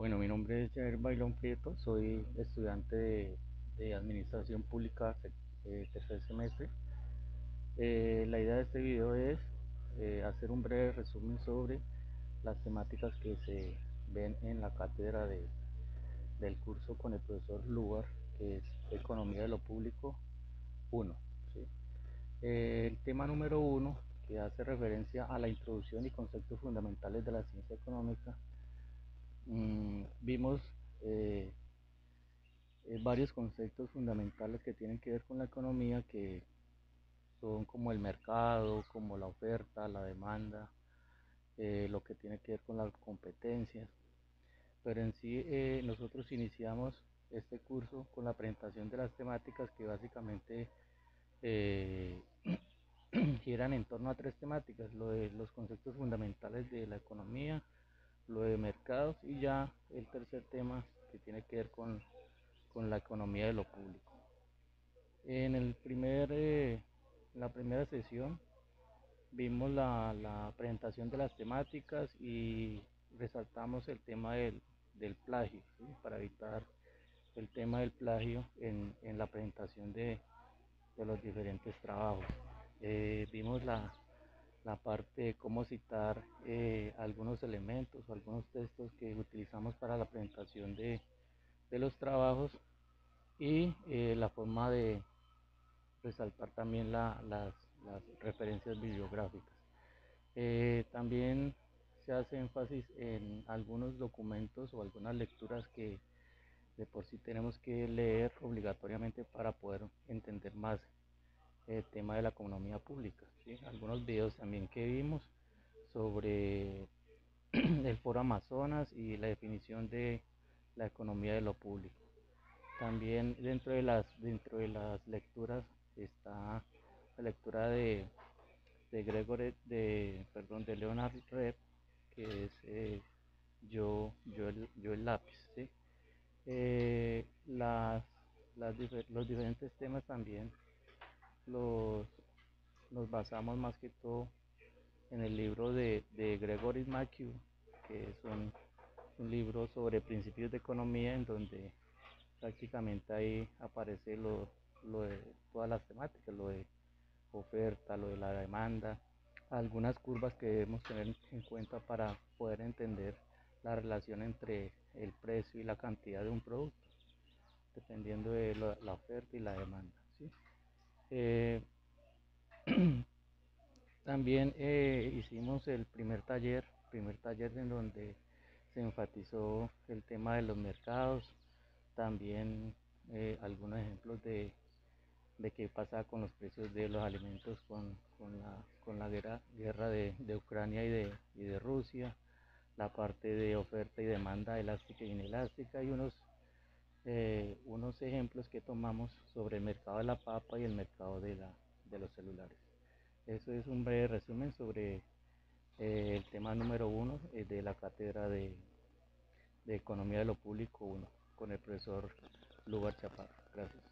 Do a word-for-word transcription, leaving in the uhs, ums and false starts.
Bueno, mi nombre es Jair Bailón Prieto, soy estudiante de, de Administración Pública eh, tercer semestre. Eh, la idea de este video es eh, hacer un breve resumen sobre las temáticas que se ven en la cátedra de, del curso con el profesor Lugar, que es Economía de lo Público uno. ¿Sí? Eh, el tema número uno, que hace referencia a la introducción y conceptos fundamentales de la ciencia económica, mmm, vimos eh, eh, varios conceptos fundamentales que tienen que ver con la economía, que son como el mercado, como la oferta, la demanda, eh, lo que tiene que ver con las competencias. Pero en sí eh, nosotros iniciamos este curso con la presentación de las temáticas que básicamente eh, giran en torno a tres temáticas: lo de los conceptos fundamentales de la economía, lo de mercados y ya el tercer tema que tiene que ver con, con la economía de lo público. En el primer, eh, la primera sesión vimos la, la presentación de las temáticas y resaltamos el tema del, del plagio, ¿sí? Para evitar el tema del plagio en, en la presentación de, de los diferentes trabajos. Eh, vimos la, la parte de cómo citar eh, algunos elementos o algunos textos que utilizamos para la presentación de, de los trabajos y eh, la forma de resaltar también la, las, las referencias bibliográficas. Eh, también se hace énfasis en algunos documentos o algunas lecturas que de por sí tenemos que leer obligatoriamente para poder entender más el tema de la economía pública, ¿sí? Algunos videos también que vimos sobre el Foro Amazonas y la definición de la economía de lo público. También dentro de las, dentro de las lecturas está la lectura de, de Gregory, de, perdón, de Leonard Rep, que es eh, yo, yo, el, yo el lápiz, ¿sí? Eh, las, las difer los diferentes temas también los, los basamos más que todo en el libro de, de Gregory Mathew, que es un, un libro sobre principios de economía, en donde prácticamente ahí aparece lo, lo de todas las temáticas, lo de oferta, lo de la demanda, algunas curvas que debemos tener en cuenta para poder entender la relación entre el precio y la cantidad de un producto, dependiendo de la, la oferta y la demanda, ¿sí? Eh, también eh, hicimos el primer taller, primer taller en donde se enfatizó el tema de los mercados, también eh, algunos ejemplos de, de qué pasa con los precios de los alimentos con, con la, con la guerra, guerra de, de Ucrania y de, y de Rusia, la parte de oferta y demanda elástica e inelástica y unos, eh, unos ejemplos que tomamos sobre el mercado de la papa y el mercado de, la, de los celulares. Eso es un breve resumen sobre eh, el tema número uno eh, de la cátedra de, de Economía de lo Público uno con el profesor Lugar Chaparro. Gracias.